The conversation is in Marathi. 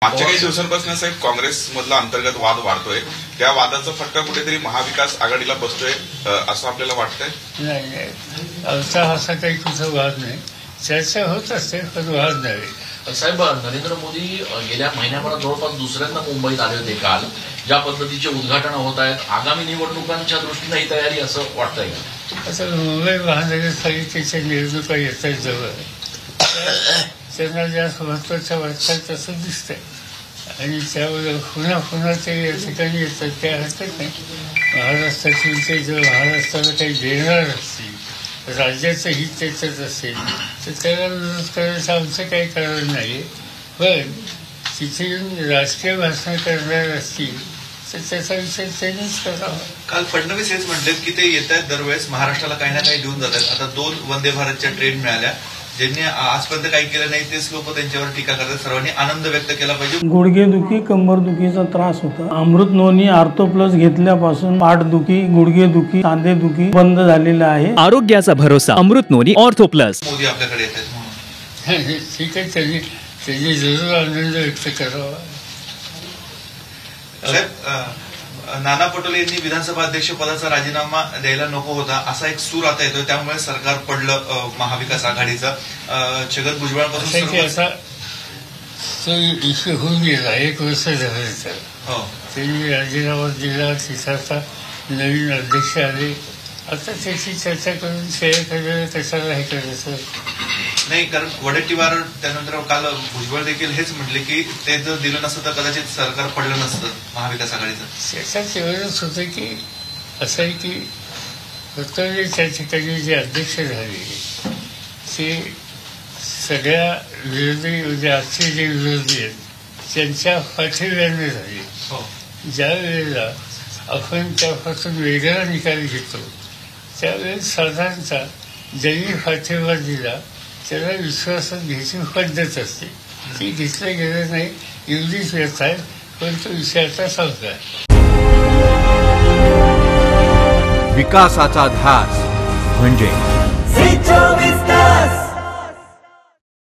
मागच्या काही दिवसांपासून साहेब काँग्रेसमधला अंतर्गत वाद वाढतोय, त्या वादाचा फटका कुठेतरी महाविकास आघाडीला बसतोय असं आपल्याला वाटतंय? नाही, असा काही कुठं वाद नाही, चर्चा होत असते पण वाद नाही. साहेब, नरेंद्र मोदी गेल्या महिन्याभरात जवळपास दुसऱ्यांदा मुंबईत आले होते. काल ज्या पद्धतीचे उद्घाटन होत आहेत, आगामी निवडणुकांच्या दृष्टीने ही तयारी असं वाटतंय का? असं मुंबई महानगरपालिकेच्या निवडणुका येतात जवळ, त्यांना जास्त महत्वाच्या वाटतात असं दिसतंय आणि त्यामुळे पुन्हा ते या ठिकाणी येतात, त्या हरकत नाही. महाराष्ट्रातील ते जर महाराष्ट्राला काही देणार असतील, राज्याचं हित त्याच्यात असेल तर त्याला विरोध करायचं आमचं काही कारण नाही. पण तिथे येऊन राजकीय भाषण करणार असतील तर त्याचा विचार त्यांनीच करावा. काल फडणवीस हेच म्हटलेत की ते येत आहेत दरवेळेस महाराष्ट्राला काही ना काही देऊन जातात. आता 2 वंदे भारतच्या ट्रेन मिळाल्या, ज्यांनी आजपर्यंत काही केलं नाही तेच लोक त्यांच्यावर टीका करतात. सर्वांनी आनंद व्यक्त केला पाहिजे. गुडघेदुखी, कंबरदुखीचा त्रास होता. अमृत नोनी आर्थो प्लस घेतल्यापासून पाठदुखी, गुडघेदुखी, सांधेदुखी बंद झालेला आहे. आरोग्याचा भरोसा अमृत नोनी आर्थो प्लस. मोदी आपल्याकडे येत आहेत, ठीक आहे, त्यांनी जरूर आनंद व्यक्त करावा. साहेब, नाना पटोले यांनी विधानसभा अध्यक्ष पदाचा राजीनामा द्यायला नको होता असा एक सूर आता येतोय, त्यामुळे सरकार पडलं महाविकास आघाडीचं. छगन भुजबळांपासून असा तो इश्यू होऊन गेला, 1 वर्ष झालं तर त्यांनी राजीनामा दिला, तिथं नवीन अध्यक्ष आले. आता त्याची चर्चा करून शेअर करायला कशाला हे करायचं नाही, कारण वडेट्टीवार त्यानंतर काल भुजबळ देखील हेच म्हटले की ते जर दिलं नसतं तर कदाचित सरकार पडलं नसतं महाविकास आघाडीचं. त्याच्यात एवढंच होतं की असं आहे की फक्त त्या ठिकाणी जे अध्यक्ष झाले ते सगळ्या विरोधी, म्हणजे आजचे जे विरोधी आहेत त्यांच्या पाठिंब्याने झाले. ज्या वेळेला आपण त्यापासून वेगळा निकाल घेतो त्यावेळेस साधारणतः ज्यांनी पाठिंबा दिला त्याला विश्वासात घ्यायची पद्धत असते, ती घेतलं गेलं नाही एवढीच व्यथा आहे. पण तो विषय आता संपला. विकासाचा ध्यास म्हणजे